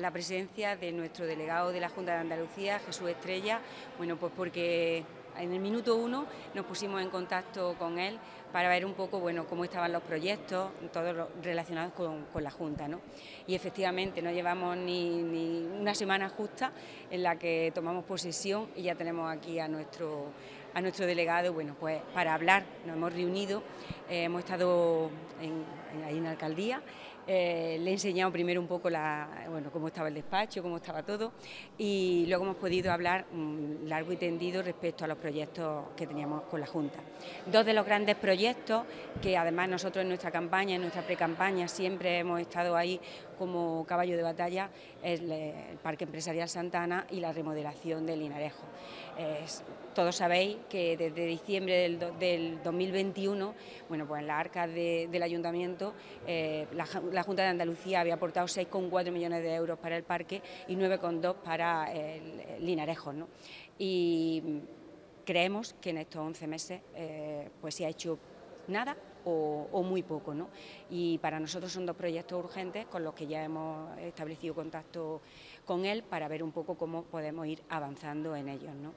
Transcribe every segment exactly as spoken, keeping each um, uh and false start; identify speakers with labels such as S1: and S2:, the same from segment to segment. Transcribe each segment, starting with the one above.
S1: la presencia de nuestro delegado de la Junta de Andalucía, Jesús Estrella, bueno, pues porque en el minuto uno nos pusimos en contacto con él para ver un poco, bueno, cómo estaban los proyectos, todos los relacionados con, con la Junta, ¿no? Y efectivamente no llevamos ni, ni una semana justa en la que tomamos posesión y ya tenemos aquí a nuestro, a nuestro delegado, bueno, pues para hablar. Nos hemos reunido, eh, hemos estado en, en, ahí en la alcaldía. Eh, le he enseñado primero un poco la, bueno, cómo estaba el despacho, cómo estaba todo, y luego hemos podido hablar um, largo y tendido respecto a los proyectos que teníamos con la Junta. Dos de los grandes proyectos que además nosotros en nuestra campaña, en nuestra pre-campaña, siempre hemos estado ahí como caballo de batalla, es el Parque Empresarial Santa Ana y la remodelación del Linarejo. Eh, todos sabéis que desde diciembre del, do, del dos mil veintiuno, bueno, pues en las arcas de, del Ayuntamiento, eh, la, la Junta de Andalucía había aportado seis coma cuatro millones de euros para el parque y nueve coma dos para el, el Linarejo, ¿no? Y creemos que en estos once meses eh, pues se ha hecho nada o, o muy poco, ¿no? Y para nosotros son dos proyectos urgentes con los que ya hemos establecido contacto con él para ver un poco cómo podemos ir avanzando en ellos, ¿no?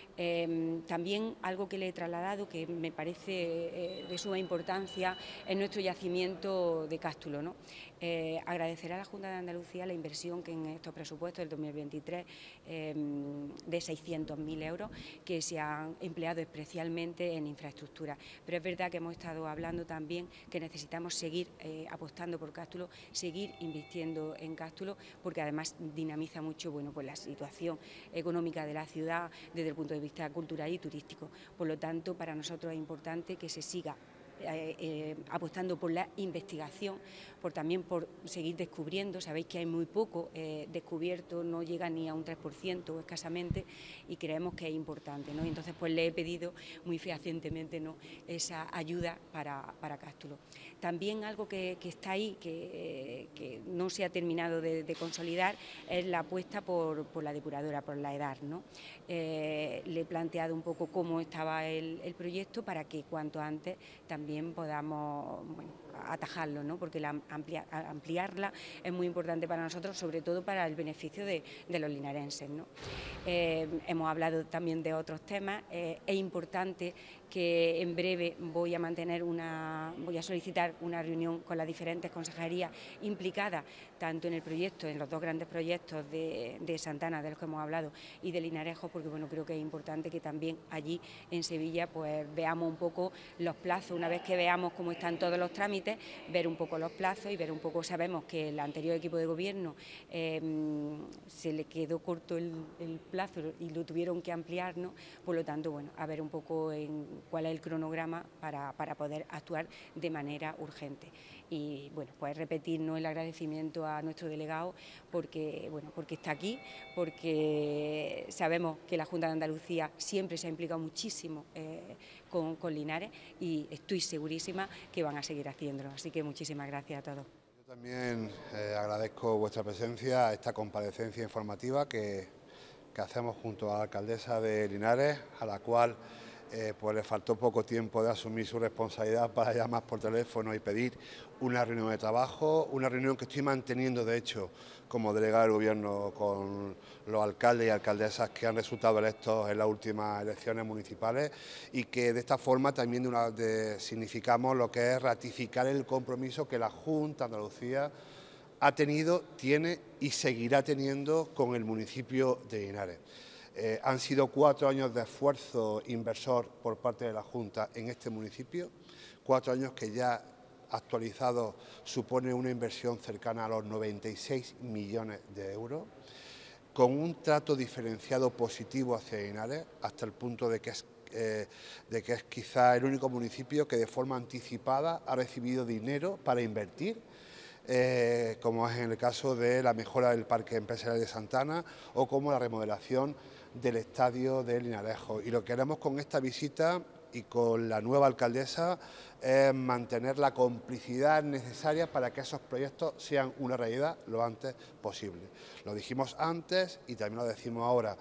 S1: Eh, también algo que le he trasladado que me parece eh, de suma importancia es nuestro yacimiento de Cástulo, ¿no? Eh, agradecer a la Junta de Andalucía la inversión que en estos presupuestos del dos mil veintitrés eh, de seiscientos mil euros que se han empleado especialmente en infraestructura. Pero es verdad que hemos estado hablando también que necesitamos seguir eh, apostando por Cástulo, seguir invirtiendo en Cástulo, porque además dinamiza mucho, bueno, pues la situación económica de la ciudad desde el punto de vista cultural y turístico. Por lo tanto, para nosotros es importante que se siga Eh, eh, apostando por la investigación, por también por seguir descubriendo. Sabéis que hay muy poco eh, descubierto, no llega ni a un tres por ciento o escasamente, y creemos que es importante, ¿no? Entonces pues le he pedido muy fehacientemente, ¿no?, esa ayuda para, para Cástulo. También algo que, que está ahí, que, que no se ha terminado de, de consolidar, es la apuesta por, por la depuradora, por la EDAR, ¿no? Eh, le he planteado un poco cómo estaba el, el proyecto para que cuanto antes también también podamos, bueno, atajarlo, ¿no? Porque la amplia, ampliarla es muy importante para nosotros, sobre todo para el beneficio de, de los linarenses, ¿no? Eh, hemos hablado también de otros temas. Eh, es importante que en breve voy a mantener una, voy a solicitar una reunión con las diferentes consejerías implicadas tanto en el proyecto, en los dos grandes proyectos de, de Santa Ana, de los que hemos hablado, y de Linarejo, porque bueno, creo que es importante que también allí en Sevilla pues veamos un poco los plazos. Una vez que veamos cómo están todos los trámites, ver un poco los plazos y ver un poco, sabemos que el anterior equipo de gobierno eh, se le quedó corto el, el plazo y lo tuvieron que ampliar, ¿no? Por lo tanto, bueno, a ver un poco en cuál es el cronograma para, para poder actuar de manera urgente. Y bueno, pues repetirnos el agradecimiento a nuestro delegado porque, bueno, porque está aquí, porque sabemos que la Junta de Andalucía siempre se ha implicado muchísimo eh, con, con Linares y estoy segurísima que van a seguir haciéndolo. Así que muchísimas gracias a todos.
S2: Yo también eh, agradezco vuestra presencia a esta comparecencia informativa que, que hacemos junto a la alcaldesa de Linares, a la cual Eh, pues le faltó poco tiempo de asumir su responsabilidad para llamar por teléfono y pedir una reunión de trabajo, una reunión que estoy manteniendo, de hecho, como delegado del Gobierno con los alcaldes y alcaldesas que han resultado electos en las últimas elecciones municipales y que de esta forma también de una, de, significamos lo que es ratificar el compromiso que la Junta de Andalucía ha tenido, tiene y seguirá teniendo con el municipio de Linares. Eh, han sido cuatro años de esfuerzo inversor por parte de la Junta en este municipio, cuatro años que ya actualizados supone una inversión cercana a los noventa y seis millones de euros, con un trato diferenciado positivo hacia Linares, hasta el punto de que es, eh, de que es quizá el único municipio que de forma anticipada ha recibido dinero para invertir, Eh, como es en el caso de la mejora del Parque Empresarial de Santa Ana o como la remodelación del estadio de Linarejo. Y lo que haremos con esta visita y con la nueva alcaldesa es mantener la complicidad necesaria para que esos proyectos sean una realidad lo antes posible. Lo dijimos antes y también lo decimos ahora.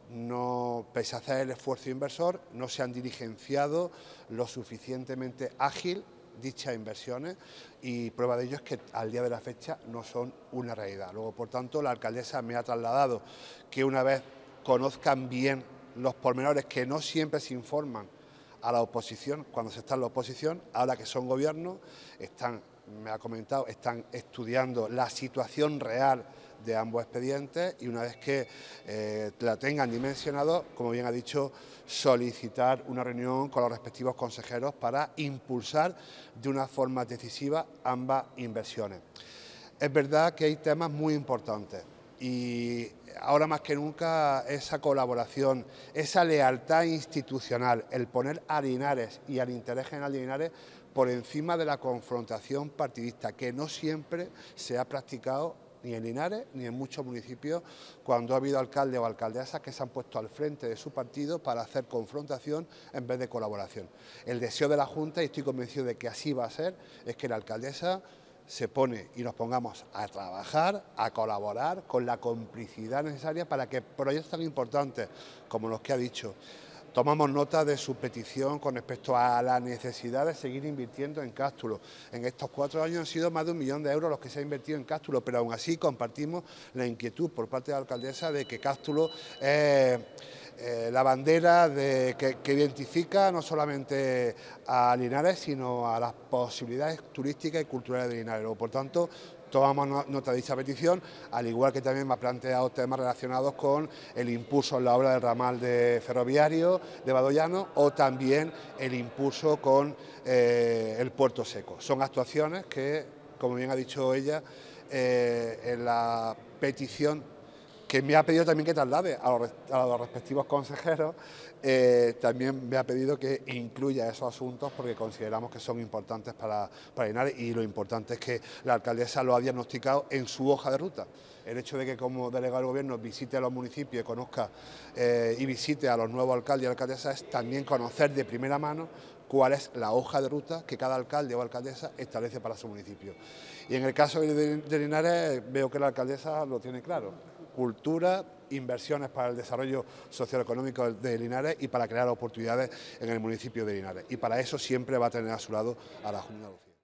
S2: No, pese a hacer el esfuerzo inversor, no se han diligenciado lo suficientemente ágil dichas inversiones y prueba de ello es que al día de la fecha no son una realidad. Luego, por tanto, la alcaldesa me ha trasladado que una vez conozcan bien los pormenores que no siempre se informan a la oposición cuando se está en la oposición, ahora que son gobierno, están, me ha comentado, están estudiando la situación real de ambos expedientes y una vez que eh, la tengan dimensionado, como bien ha dicho, solicitar una reunión con los respectivos consejeros para impulsar de una forma decisiva ambas inversiones. Es verdad que hay temas muy importantes y ahora más que nunca esa colaboración, esa lealtad institucional, el poner a Linares y al interés general de Linares por encima de la confrontación partidista, que no siempre se ha practicado ni en Linares ni en muchos municipios cuando ha habido alcaldes o alcaldesas que se han puesto al frente de su partido para hacer confrontación en vez de colaboración. El deseo de la Junta, y estoy convencido de que así va a ser, es que la alcaldesa se pone y nos pongamos a trabajar, a colaborar con la complicidad necesaria para que proyectos tan importantes como los que ha dicho. Tomamos nota de su petición con respecto a la necesidad de seguir invirtiendo en Cástulo. En estos cuatro años han sido más de un millón de euros los que se ha invertido en Cástulo, pero aún así compartimos la inquietud por parte de la alcaldesa de que Cástulo es eh, la bandera de, que, que identifica no solamente a Linares, sino a las posibilidades turísticas y culturales de Linares. Por tanto, tomamos nota de dicha petición, al igual que también me ha planteado temas relacionados con el impulso en la obra del ramal de ferroviario de Badoyano o también el impulso con eh, el Puerto Seco. Son actuaciones que, como bien ha dicho ella, eh, en la petición que me ha pedido también que traslade a los, a los respectivos consejeros, eh, también me ha pedido que incluya esos asuntos porque consideramos que son importantes para, para Linares y lo importante es que la alcaldesa lo ha diagnosticado en su hoja de ruta. El hecho de que como delegado del gobierno visite a los municipios y conozca eh, y visite a los nuevos alcaldes y alcaldesas es también conocer de primera mano cuál es la hoja de ruta que cada alcalde o alcaldesa establece para su municipio. Y en el caso de, de Linares veo que la alcaldesa lo tiene claro. Cultura, inversiones para el desarrollo socioeconómico de Linares y para crear oportunidades en el municipio de Linares. Y para eso siempre va a tener a su lado a la Junta de Andalucía.